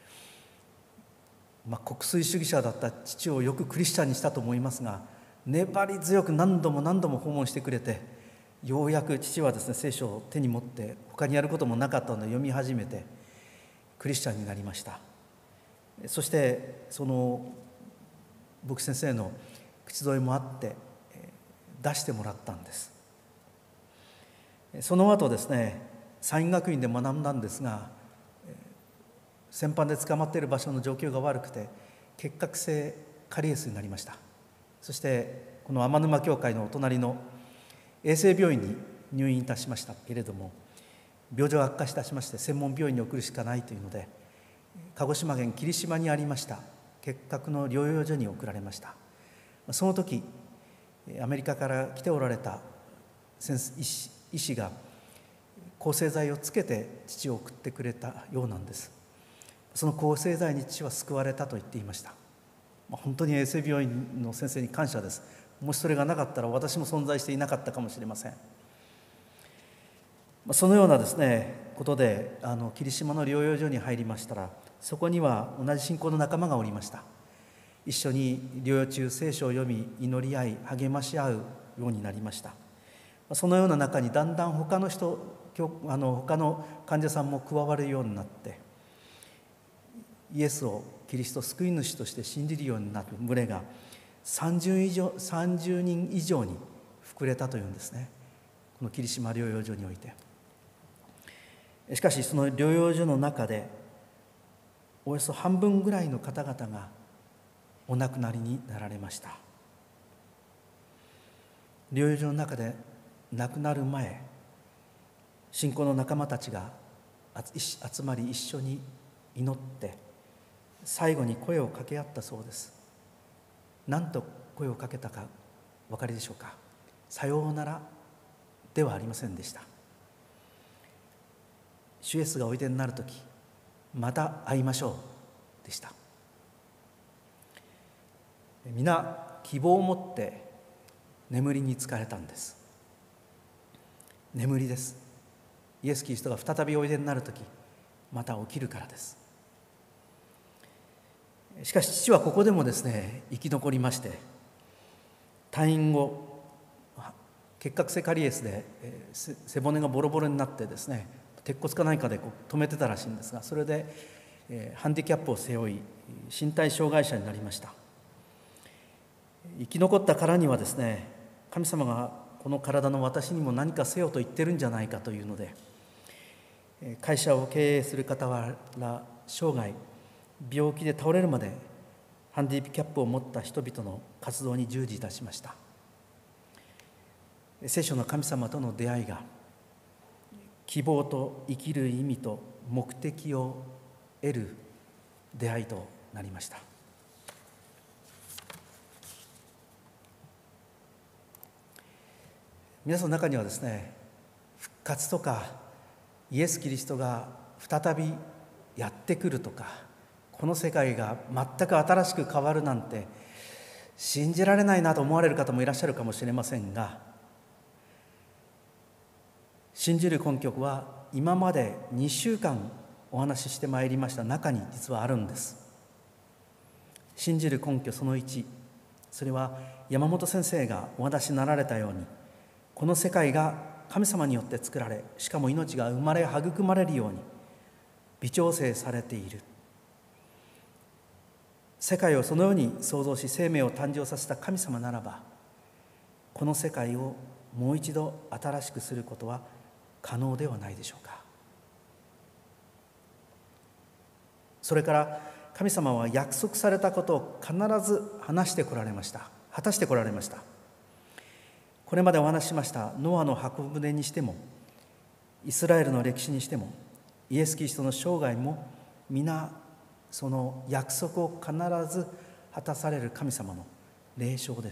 まあ、国粋主義者だった父をよくクリスチャンにしたと思いますが、粘り強く何度も何度も訪問してくれて、ようやく父はですね聖書を手に持って、他にやることもなかったので読み始めてクリスチャンになりました。そしてその牧師先生の口添えもあって出してもらったんです。その後ですね、山院学院で学んだんですが、戦犯で捕まっている場所の状況が悪くて結核性カリエスになりました。そしてこの天沼教会のお隣の衛生病院に入院いたしましたけれども、病状が悪化いたしまして専門病院に送るしかないというので、鹿児島県霧島にありました結核の療養所に送られました。その時アメリカから来ておられた医師、医師が抗生剤をつけて父を送ってくれたようなんです。その抗生剤に父は救われたと言っていました。本当に衛生病院の先生に感謝です。もしそれがなかったら私も存在していなかったかもしれません。そのようなですねことで、あの霧島の療養所に入りましたら、そこには同じ信仰の仲間がおりました。一緒に療養中聖書を読み、祈り合い励まし合うようになりました。そのような中にだんだん他の人あの他の患者さんも加わるようになって、イエスをキリスト救い主として信じるようになる群れがさんじゅう以上、さんじゅうにん以上に膨れたというんですね、この霧島療養所において。しかしその療養所の中でおよそ半分ぐらいの方々がお亡くなりになられました。療養所の中で亡くなる前、信仰の仲間たちが集まり一緒に祈って最後に声を掛け合ったそうです。何と声をかけたかお分かりでしょうか。さようならではありませんでした。主イエスがおいでになるとき、また会いましょうでした。皆希望を持って眠りにつかれたんです。眠りです。イエス・キリストが再びおいでになるとき、また起きるからです。しかし父はここでもですね生き残りまして、退院後結核性カリエスで背骨がボロボロになってですね、鉄骨か何かでこう止めてたらしいんですが、それでハンディキャップを背負い身体障害者になりました。生き残ったからにはですね、神様がこの体の私にも何かせよと言ってるんじゃないかというので、会社を経営する傍ら生涯病気で倒れるまでハンディキャップを持った人々の活動に従事いたしました。聖書の神様との出会いが希望と生きる意味と目的を得る出会いとなりました。皆さんの中にはですね、復活とかイエス・キリストが再びやってくるとか、この世界が全く新しく変わるなんて信じられないなと思われる方もいらっしゃるかもしれませんが、信じる根拠は今までにしゅうかんお話ししてまいりました中に実はあるんです。信じる根拠そのいち、 それは山本先生がお話しになられたように、この世界が神様によって作られ、しかも命が生まれ育まれるように微調整されている。世界をそのように創造し生命を誕生させた神様ならば、この世界をもう一度新しくすることは可能ではないでしょうか。それから神様は約束されたことを必ず話してこられました果たしてこられました。これまでお話ししましたノアの箱舟にしても、イスラエルの歴史にしても、イエス・キリストの生涯も、皆その約束を必ず果たされる神様の霊障です。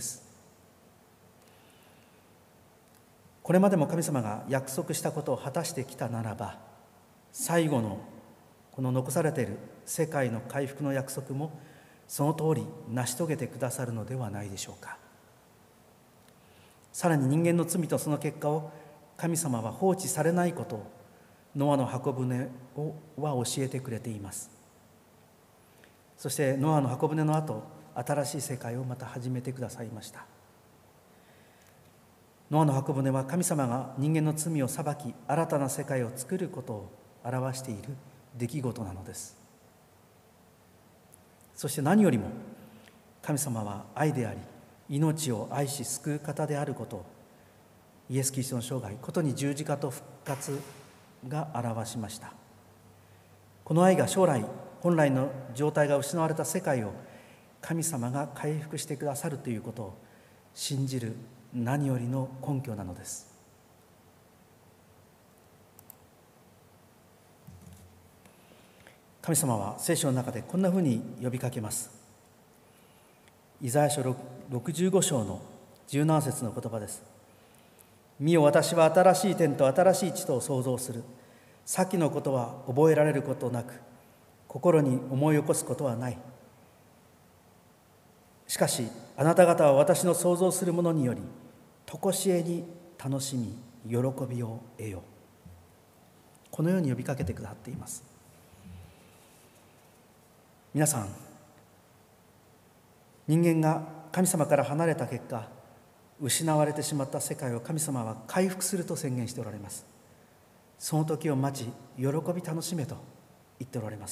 これまでも神様が約束したことを果たしてきたならば、最後のこの残されている世界の回復の約束もその通り成し遂げてくださるのではないでしょうか。さらに人間の罪とその結果を神様は放置されないことをノアの箱舟をは教えてくれています。そしてノアの箱舟の後、新しい世界をまた始めてくださいました。ノアの箱舟は神様が人間の罪を裁き、新たな世界を作ることを表している出来事なのです。そして何よりも神様は愛であり、命を愛し救う方であることをイエス・キリストの生涯、ことに十字架と復活が表しました。この愛が将来本来の状態が失われた世界を神様が回復してくださるということを信じる何よりの根拠なのです。神様は聖書の中でこんなふうに呼びかけます。イザヤ書ろくじゅうご章のじゅうなな節の言葉です。見よ、私は新しい天と新しい地とを創造する。先のことは覚えられることなく、心に思い起こすことはない。しかしあなた方は私の創造するものにより常しえに楽しみ喜びを得よう。このように呼びかけてくださっています。皆さん、人間が神様から離れた結果、失われてしまった世界を神様は回復すると宣言しておられます。その時を待ち、喜び楽しめと言っておられます。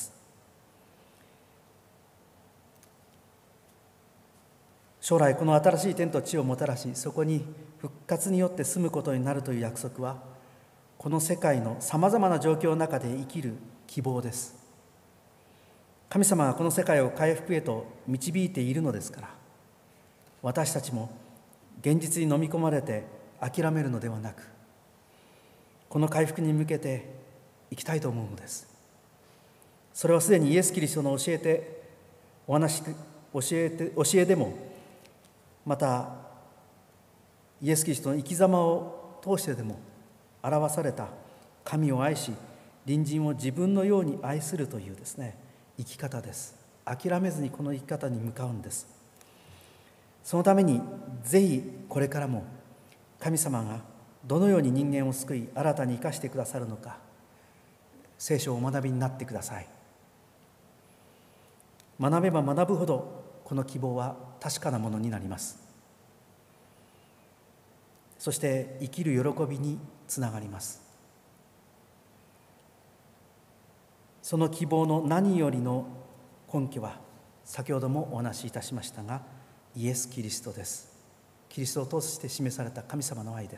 将来この新しい天と地をもたらし、そこに復活によって住むことになるという約束は、この世界のさまざまな状況の中で生きる希望です。神様がこの世界を回復へと導いているのですから、私たちも現実に飲み込まれて諦めるのではなく、この回復に向けていきたいと思うのです。それはすでにイエス・キリストの教えてお話教えて教えでも、またイエス・キリストの生き様を通してでも表された、神を愛し隣人を自分のように愛するというですね、生き方です。諦めずにこの生き方に向かうんです。そのためにぜひこれからも神様がどのように人間を救い新たに生かしてくださるのか、聖書をお学びになってください。学べば学ぶほどこの希望は確かなものになります。そして生きる喜びにつながります。その希望の何よりの根拠は、先ほどもお話しいたしましたが、イエス・キリストです。キリストを通して示された神様の愛です。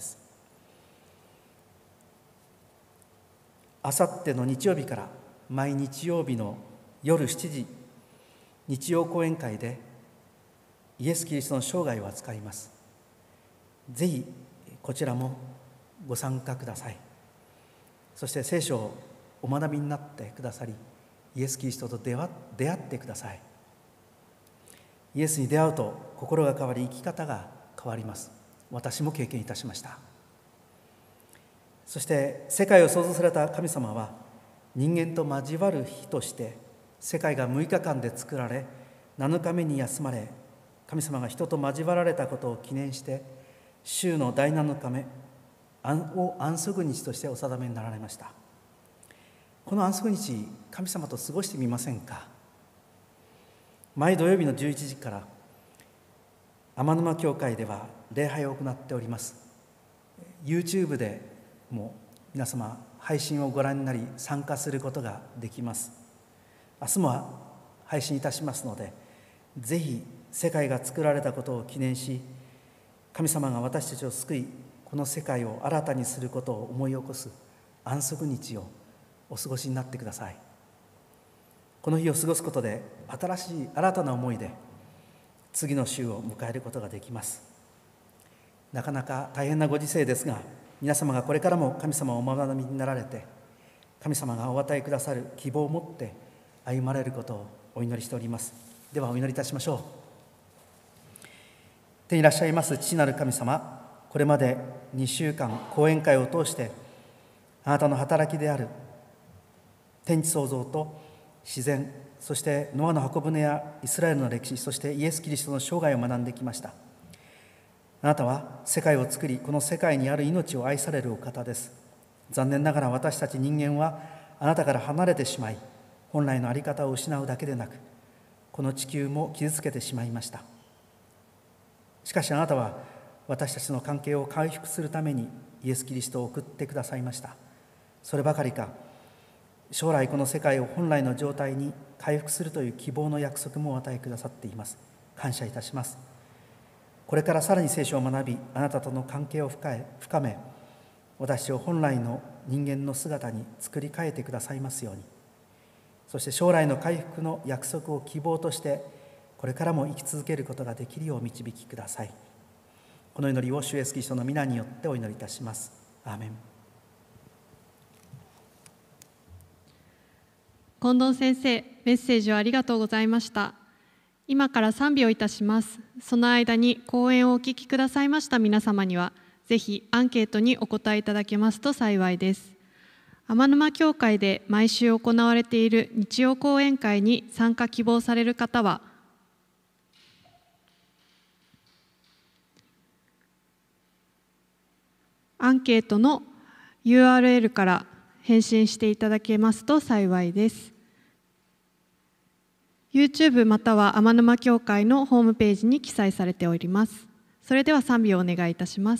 あさっての日曜日から毎日曜日の夜しちじ、日曜講演会でイエス・キリストの生涯を扱います。ぜひこちらもご参加ください。そして聖書をお学びになってくださり、イエス・キリストと出会ってください。イエスに出会うと心が変わり、生き方が変わります。私も経験いたしました。そして世界を創造された神様は、人間と交わる日として世界がむいかかんで作られ、なのかめに休まれ、神様が人と交わられたことを記念して、週の第なのかめを安息日としてお定めになられました。この安息日、神様と過ごしてみませんか。毎土曜日のじゅういちじから天沼教会では礼拝を行っております。 YouTube でも皆様配信をご覧になり参加することができます。明日も配信いたしますので、ぜひ世界が作られたことを記念し、神様が私たちを救い、この世界を新たにすることを思い起こす安息日をお過ごしになってください。この日を過ごすことで、新しい新たな思いで次の週を迎えることができます。なかなか大変なご時世ですが、皆様がこれからも神様をお学びになられて、神様がお与えくださる希望を持って歩まれることをお祈りしております。ではお祈りいたしましょう。天にいらっしゃいます父なる神様、これまでにしゅうかん講演会を通してあなたの働きである天地創造と自然、そしてノアの箱舟やイスラエルの歴史、そしてイエス・キリストの生涯を学んできました。あなたは世界を作り、この世界にある命を愛されるお方です。残念ながら私たち人間はあなたから離れてしまい、本来の在り方を失うだけでなく、この地球も傷つけてしまいました。しかしあなたは私たちの関係を回復するためにイエス・キリストを送ってくださいました。そればかりか、将来この世界を本来の状態に回復するという希望の約束もお与えくださっています。感謝いたします。これからさらに聖書を学び、あなたとの関係を深え深め、私を本来の人間の姿に作り変えてくださいますように。そして将来の回復の約束を希望として、これからも生き続けることができるよう導きください。この祈りを主イエスキリストの皆によってお祈りいたします。アーメン。 近藤先生、メッセージをありがとうございました。今から賛美をいたします。その間に講演をお聞きくださいました皆様には、ぜひアンケートにお答えいただけますと幸いです。天沼教会で毎週行われている日曜講演会に参加希望される方は、アンケートの ユーアールエル から返信していただけますと幸いです。YouTube または天沼教会のホームページに記載されております。それでは賛美をお願いいたします。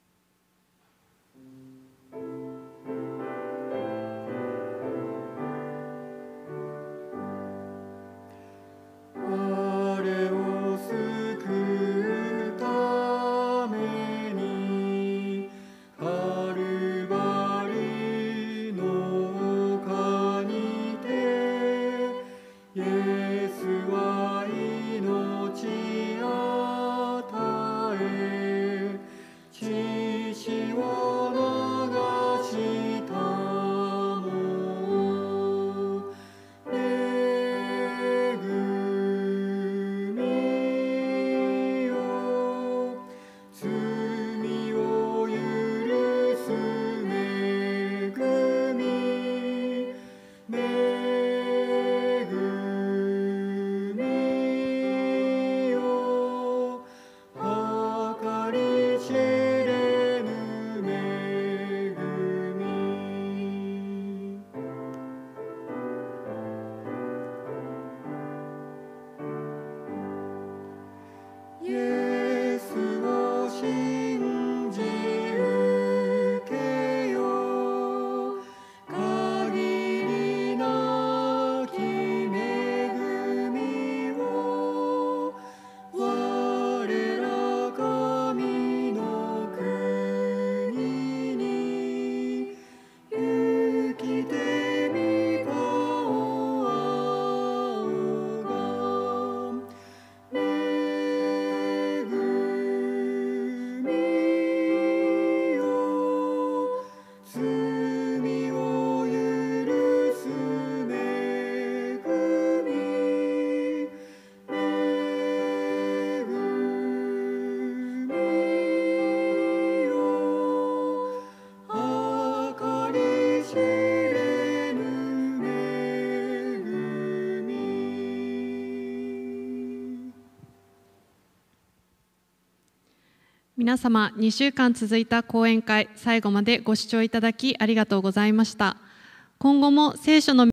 皆様、にしゅうかん続いた講演会、最後までご視聴いただきありがとうございました。今後も聖書の